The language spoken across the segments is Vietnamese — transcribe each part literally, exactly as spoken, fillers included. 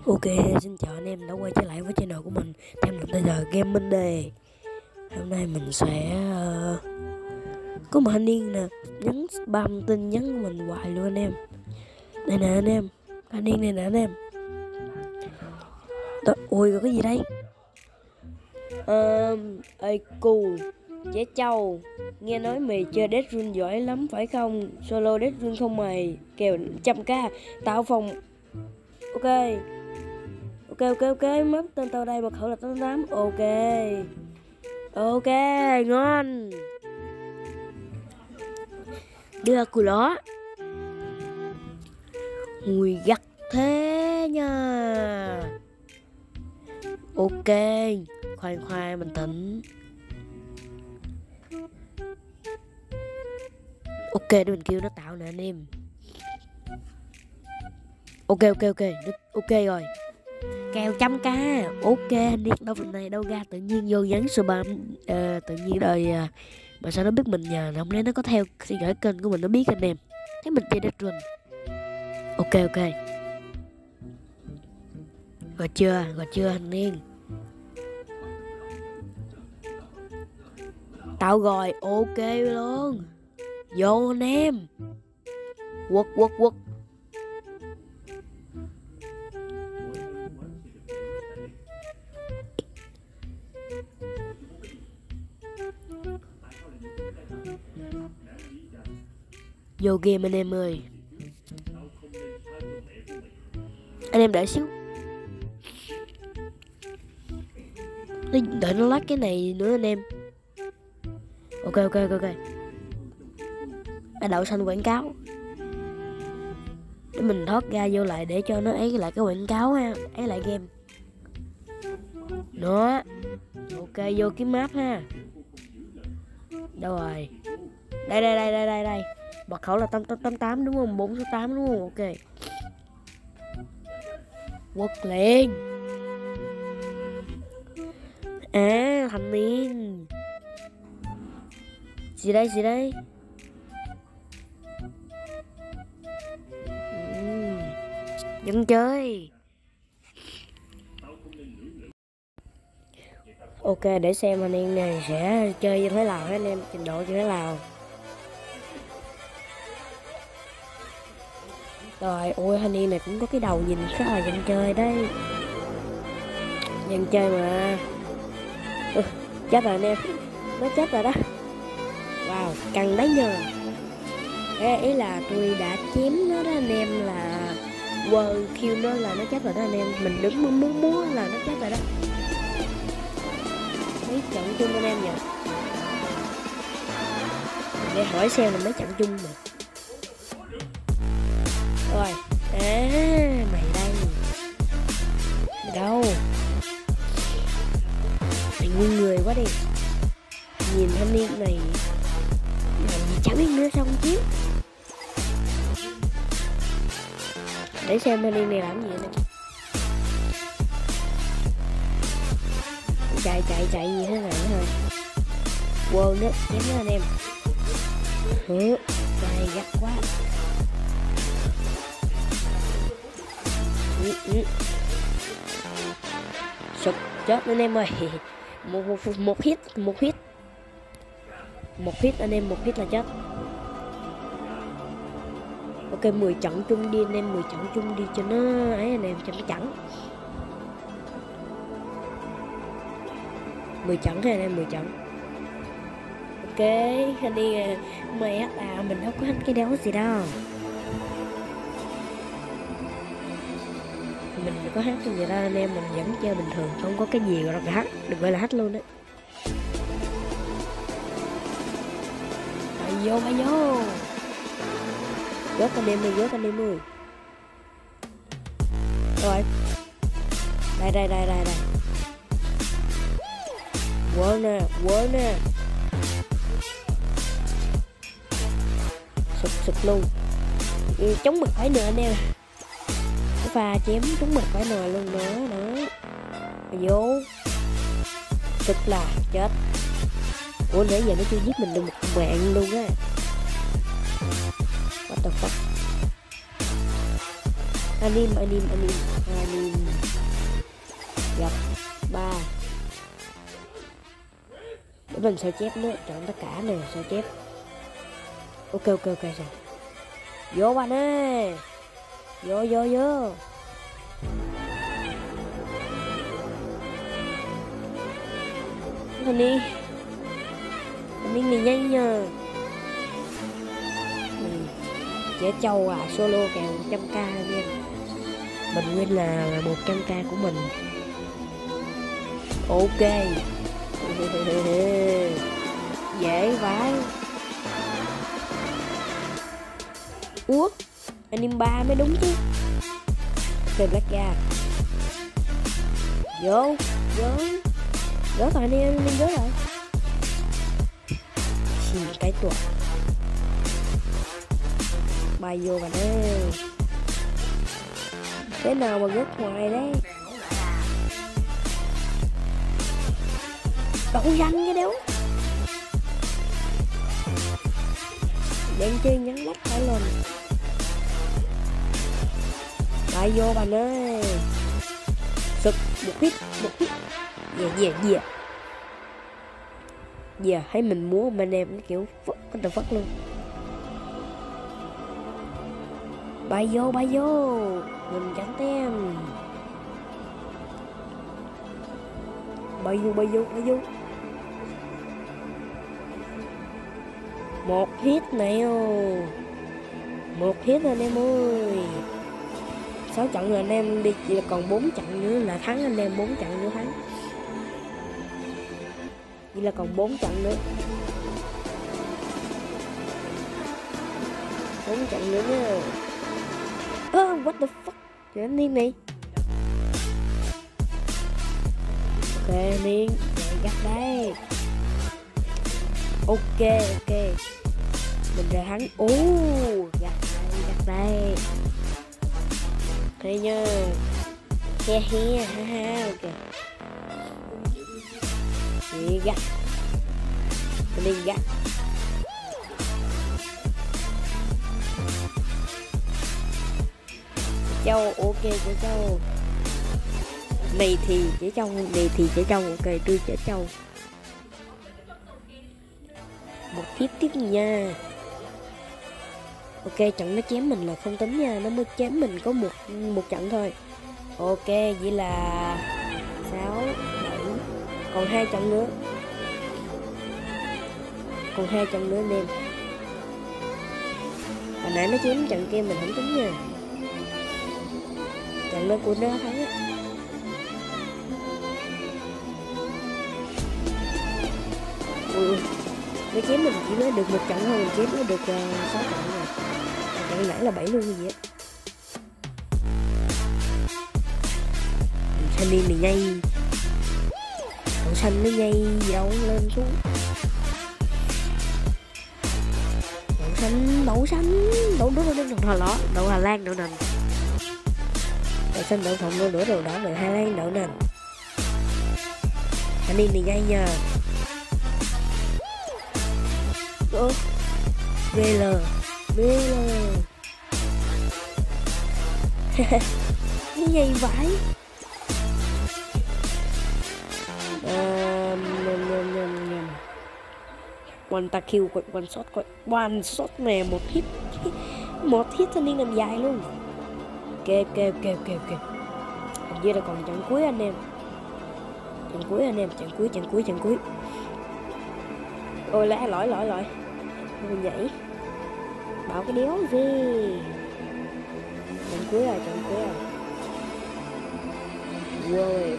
Ok, xin chào anh em đã quay trở lại với channel của mình. Em là bây giờ Gaming đây. Hôm nay mình sẽ uh, có một thanh niên nè nhắn spam tin nhắn của mình hoài luôn anh em. Đây nè anh em, thanh niên này nè anh em. Đó, ui rồi cái gì đây? Uh, Ê cù Trẻ trâu, nghe nói mày chơi Death Rune giỏi lắm phải không? Solo Death Rune không mày? Kèo trăm k tạo phòng. Ok ok ok ok mất tên tao đây, mật khẩu là tám tám. Ok ok ngon, đưa cùi ló mùi gắt thế nha. Ok, khoan khoan bình tĩnh. Ok để mình kêu nó tạo nè anh em. Ok ok ok ok rồi, kèo trăm k. Ok anh biết đâu phần này đâu ra, tự nhiên vô nhắn spam uh, tự nhiên đời uh, mà sao nó biết mình nhờ, không lẽ nó có theo theo dõi kênh của mình nó biết anh em, thấy mình chơi Death Rune. Ok ok rồi chưa rồi chưa anh em, tao rồi. Ok luôn, vô anh em, quật quật quật. Vô game anh em ơi. Anh em đợi xíu, đợi nó lát cái này nữa anh em. Ok ok ok ok. À, đậu xanh quảng cáo để mình thoát ra vô lại để cho nó ấy lại cái quảng cáo ha, ấy lại game đó. Ok vô cái map ha, đâu rồi, đây đây đây đây đây đây, mật khẩu là tám tám tám tám đúng không, bốn số tám đúng không. Ok quật liền. À thanh niên gì đây gì đây. uhm, Dân chơi. Ok để xem anh em này sẽ chơi như thế nào hết anh em, trình độ như thế nào. Rồi ôi thanh niên này cũng có cái đầu nhìn rất là dân chơi đấy, dân chơi mà. Ừ, chết rồi anh em, nó chết rồi đó. Wow căng đấy nhờ. Ê, ý là tôi đã chém nó đó anh em, là quơ kill nó là nó chết rồi đó anh em, mình đứng muốn muốn múa là nó chết rồi đó. Mấy trận chung anh em nhỉ, để hỏi xem là mấy trận chung mà. Rồi à mày đây, mày đâu, mày nguyên người quá đi. Nhìn thanh niên này làm gì chẳng biết nữa sao không chiếu. Để xem thanh niên này làm gì nè, chạy chạy chạy gì thế này thôi. Quên đó, chém đó anh em. Hứ, dài gắt quá. Ừ, ừ. Sụp chết anh em ơi. Một, một, một hit, một hit. Một hit anh em, một hit là chết. Ok mười trận chung đi anh em, mười trận chung đi cho nó ấy anh em, cho nó chẳng. mười trận thôi anh em, mười trận. Ok, anh đi mày hát à, mình đâu có hát cái đéo gì đâu. Mình có hát cái gì đâu anh em, mình vẫn chơi bình thường, không có cái gì gọi là hát, đừng gọi là hát luôn đấy. Bay vô, bay vô. Rớt anh em ơi, rớt anh em ơi. Rồi. Đây, đây, đây, đây, đây. Quên nè, quên nè. Sụp, sụp luôn. Ừ, chống mặt phải nữa anh em. Cái pha chém trúng mặt phải nồi luôn nữa, nữa. Vô. Sụp là chết. Ủa nãy giờ nó chưa giết mình được một mạng luôn á. What the fuck. Anim, anim, anim, anim. mình sao chép nữa, chọn tất cả này sao chép. Ok ok ok rồi. Vô bạn ơi. Vô vô vô. Thanh niên. Thanh niên này nhanh nha. Ừ. Trẻ trâu à, solo kèo một trăm k nha. Mình nguyên là một trăm k của mình. Ok. Dễ vãi. Ủa, anime ba mới đúng chứ. Ok, Black ra. Vô, vô. Rớt rồi anh em, anh em rớt rồi. Xin cái tuột. Bay vô bạn ơi. Thế nào mà rớt ngoài đấy. Đậu danh cái đéo. Đang chơi nhắn lắc phải lần. Bay vô bạn ơi. Sụp một hit, một hit. Yeah yeah yeah. Yeah, thấy mình múa mà anh em nó kiểu phất cái tờ phất luôn. Bay vô, bay vô. Mình tránh tem. Bay vô, bay vô, bay vô. Một hit này ô. Một hit anh em ơi. Sáu trận rồi anh em đi, chỉ là còn bốn trận nữa là thắng anh em, bốn trận nữa thắng. Chỉ là còn bốn trận nữa. bốn trận nữa nha. Ơ, oh, what the fuck. Trời anh Niên này. Ok Niên, rồi gắt đây. Ok ok. Mình ra thắng. Ồ, gắt đây, gắt đây. Đây nha. He he ha ha. Ok. Đi gắt. Mình gắt. Châu ok trẻ trâu. Này thì trẻ trâu, này thì trẻ trâu. Ok tôi trẻ trâu. Một tiếp tiếp nha. Ok trận nó chém mình là không tính nha, nó mới chém mình có một một trận thôi. Ok vậy là sáu bảy, còn hai trận nữa, còn hai trận nữa anh em. Hồi nãy nó chém trận kia mình không tính nha, trận đó của nó thắng á. Ừ, nó chém mình chỉ mới được một trận thôi, mình chém nó được uh, sáu trận rồi. Trận nãy là bảy luôn như vậy á. Thanh niên này nhây, đậu xanh nó nhây dầu lên xuống. Đậu xanh, đậu xanh, đậu đậu đậu đậu đậu đậu đậu Hà Lan, đậu nành. Đậu xanh, đậu phộng, đậu đỏ, đậu đỏ, đậu Hà Lan, đậu nành. Thanh niên này nhây nha. Ơ, vê lờ, vê lờ. Cái nhây vãi. One ta kill, one shot, one shot nè, một hit, một hit thanh niên làm dài luôn. Ok ok ok ok ok. Hình như là còn trận cuối anh em, trận cuối anh em, trận cuối, trận cuối, trận cuối. Ôi lá lỗi lỗi lỗi, mình nhảy, bảo cái đéo gì. Trận cuối rồi, trận cuối rồi. Wow,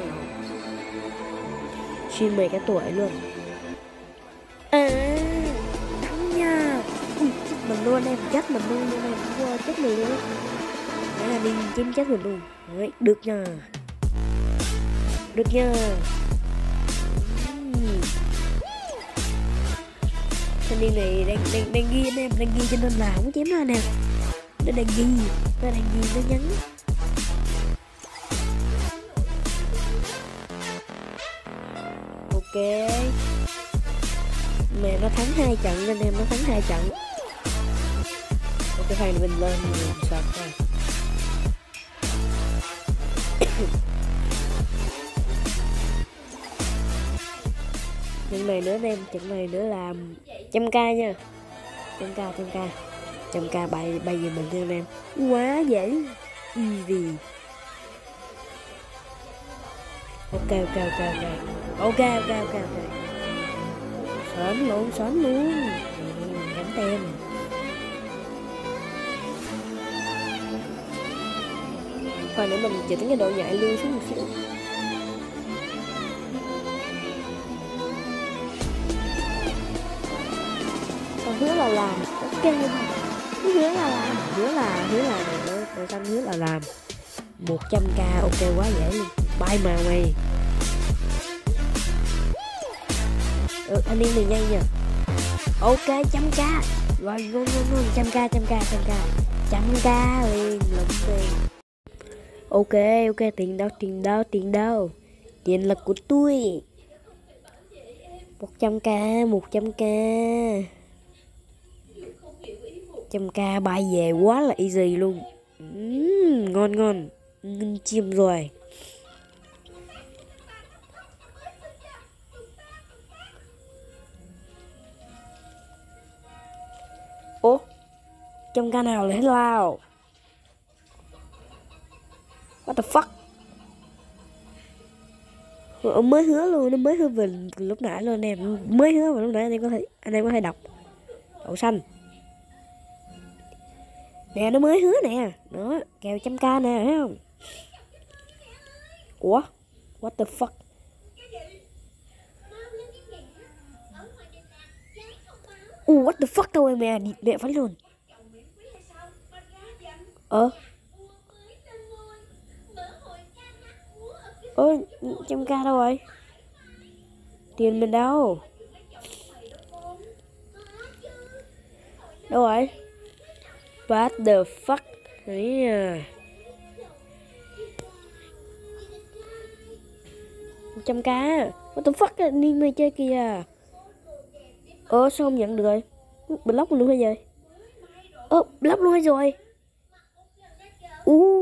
xin mời cái tuổi luôn. À, thắng nha. Ui, chết mình luôn em, chết mình luôn em, wow, chết mình luôn. Đó là đi chém chết mình luôn. Đấy, được nha, được nha. Thanh niên này đang đang đang ghi anh em, đang ghi cho nên là không có chém nó anh em. Nó đang ghi, nó đang ghi, nó nhắn. Ok. Mà nó thắng hai trận nên em, nó thắng hai trận. Ok phải mình lên mình sọt thôi. Trận này nữa anh em, trận này nữa là trăm k nha. Trăm k, trăm k. Trăm k bay bay về mình nha anh em. Quá dễ. Easy. Ok ok ok ok. Ok ok ok ok. Sớm luôn, sớm luôn. Gắn tem. Coi nữa mình chỉnh cái độ nhạy lưu xuống một xíu. Còn hứa là làm. Ok. Hứa là làm. Hứa là hứa là này đội xanh hứa là làm. một trăm k ok quá dễ luôn. Bay mà mày. Ừ, anh em này nhanh nha. Ok trăm k. Rồi ngon ngon ngon trăm k trăm k trăm k. Trăm k liền lụm tiền. Ok ok tiền đâu tiền đâu tiền đâu. Tiền là của tôi. một trăm k một trăm k. Trăm k bay về quá là easy luôn. uhm, ngon ngon ngon chim rồi. Ủa trăm k nào lại lao? What the fuck? Ờ, mới hứa luôn, nó mới hứa về lúc nãy luôn anh em, mới hứa vào lúc nãy anh em có thể anh em có thể đọc. Đậu xanh nè, nó mới hứa nè, đó kèo trăm k nè, thấy không? Ủa what the fuck? Uh, what the fuck đâu em mẹ, mẹ phải luôn. Ờ ơ trăm k đâu rồi? Tiền mình đâu? Đâu rồi? What the fuck? Đấy à. một trăm k. What the fuck? Đi mày chơi kìa. Ơ sao không nhận được rồi? Block luôn hay rồi? Ơ block luôn hay rồi? U